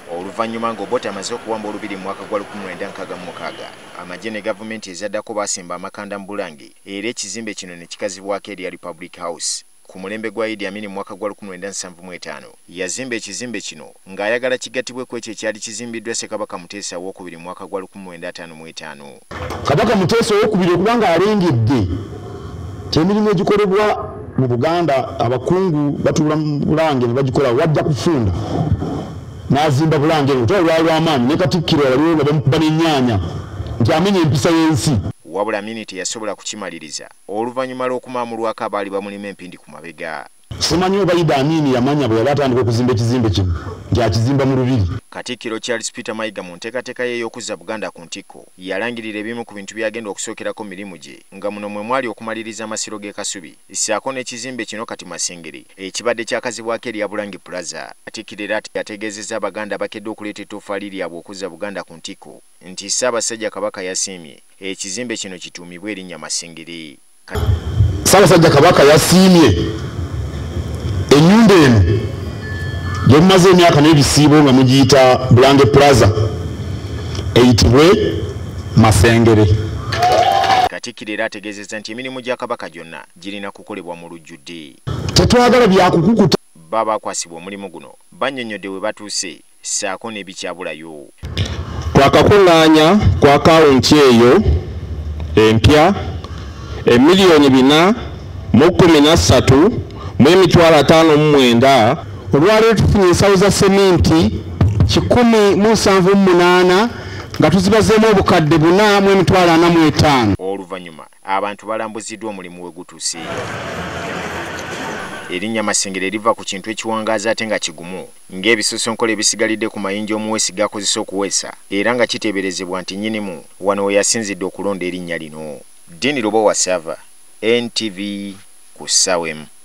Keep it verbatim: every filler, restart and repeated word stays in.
Oluvannyuma ng'Obote amaze okuwamba olubiri mu mwaka gwa lukumi lwenda nkaaga mu mukaaga amagye ne gavumenti ezaddako baasimba amakanda mu Bulange era ekizimbe kino ne kikazibwako erya Republic House. Ku mulembe gwa Idi Amin mu mwaka gwa lukumi lwenda nsanvu mu etaano yazimba ekizimbe kino ng'ayagala kigattibwe ku ekyo ekyali kizimbiddwa Ssekabaka Muteesa owookubiri mu mwaka gwa lukumi lwenda ataano mu etaano. Kabaka Muteesa owookubiri okubanga alengedde emirimu egikolebwa mu Buganda abakungu batuula mu Bulange ne bagikola wajja kufunda n'azimba Bulange olutalo lwali lw'amaanyi ne Katikiiro waliwo nga bamukuba n'ennyaanya nti amenya empisa y'ensi. Wabula miniti yasobola kukimaliriza oluvannyuma lw'okumaamulwako abaali bamulima empindi ku mabega. Simanyi oba Idi Amin yamanya bwe yali atandika okuzimba ekizimbe kino nti akizimba mu lubiri. Katikiiro Charles Peter Mayiga mu nteekateeka ye ey'okuzza Buganda kuntiko yalangirira ebimu ku bintu byagenda okusookerako mirimu gye nga muno mwe mwali okumaliriza amasiro g'e Kasubi ssaako n'ekizimbe kino kati Masengere ekibadde kyakazibwako erya Bulange Plaza. Katikiiro era yategeezezza Abaganda abakedde okuleeta ettoffaali lyabwe okuzza Buganda kuntiko nti Ssaabasajja Kabaka yasiimye ekizimbe kino kituumibwe erinnya Masengere. Ssaabasajja Kabaka yasiimye ennyumba eno gye mumaze emyaka n'ebisiibo nga mugiyita Bulange Plaza eyitibwe Masengere. Katikiiro era ategeezezza nti emirimu gya Kabaka gyonna girina kukolebwa mu lujjudde. Tetwagala byakukukuta. Baba akwasibwa omulimu guno bannyonnyodde we batuuse ssaako n'ebikyabulayo. Twakakungaanya ku akawunti eyo empya emiliyoni bina mu kkumi na ssatu mu emitwalo ataano mu mwenda. Olwaleero tufunye ensawo za seminti kikumi mu nsanvu mu munaana nga tuzibazeemu obukadde buna mu emitwalo ana mu etaano. Oluvannyuma abantu balambuziddwa omulimu we gutuuse. Erinnya Masengere liva ku kintu ekiwangaaza ate nga kigumu ng'ebisusunkola ebisigalidde ku mayinja omuweesi g'akozesa okuweesa era nga kiteeberezebwa nti nnyinimu wano we yasinzidde okulonda erinnya lino. Dini Lobo wa Sava, N T V ku ssaawa emu.